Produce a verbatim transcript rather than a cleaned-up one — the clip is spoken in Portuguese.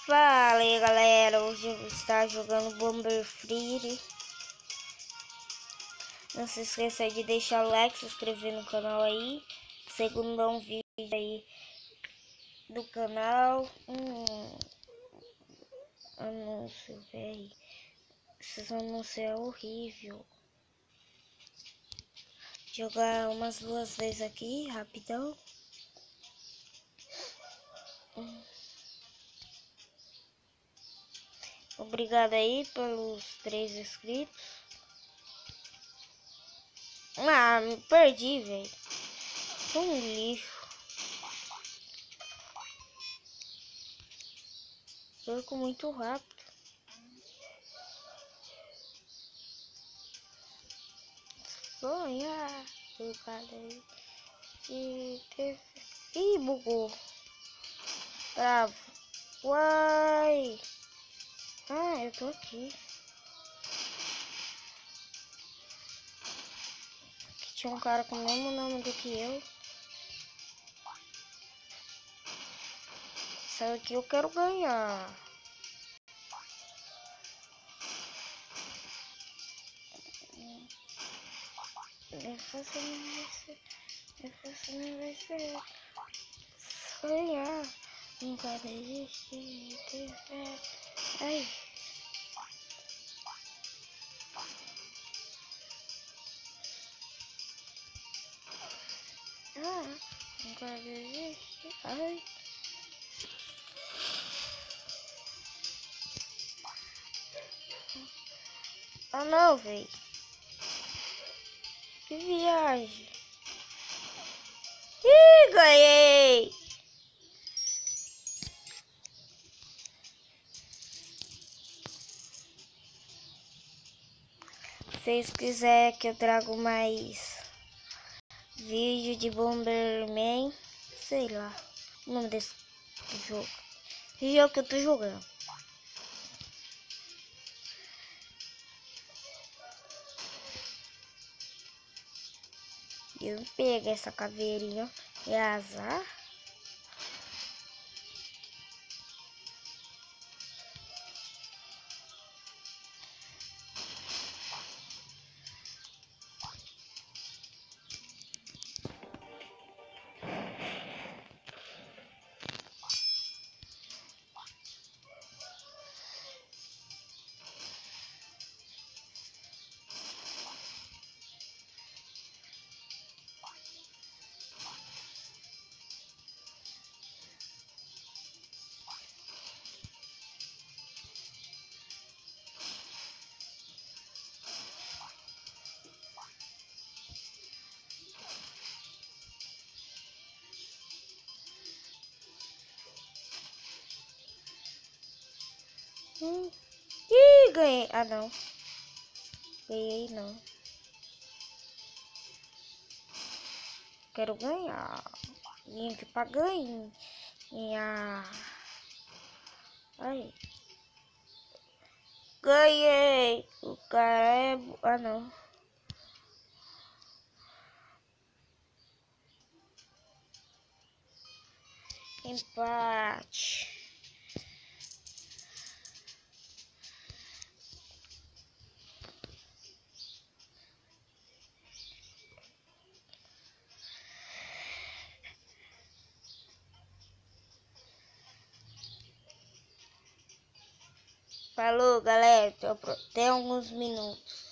Fala aí galera, hoje eu vou estar jogando Bomber Free. Não se esqueça de deixar o like, se inscrever no canal aí. Segundo um vídeo aí do canal. Hum, anúncio, velho. Esses anúncios é horrível. Jogar umas duas vezes aqui, rapidão. Hum. Obrigado aí pelos três inscritos. Ah, me perdi, velho. Sou um lixo. Perco muito rápido. Sonhar. Ih, bugou. Bravo. Uai. Ah, eu tô aqui. Aqui tinha um cara com o mesmo nome do que eu. Essa aqui eu quero ganhar. É fácil, não vai ser. É fácil, não vai ser. Sonhar. Nunca desistir. Ter fé. Ai. Ah, nunca desiste. Ai. Ah não, véi. Que viagem. Ih, ganhei. Se vocês quiserem que eu trago mais vídeo de Bomberman, sei lá o nome desse jogo. Que jogo que eu tô jogando. Eu pego essa caveirinha, é azar. Hum. Ih, ganhei. Ah, não. Ganhei, não. Quero ganhar. Vim aqui pra ganhar. Aí. Ganhei. O cara é... Ah, não. Empate. Falou, galera. Até alguns minutos.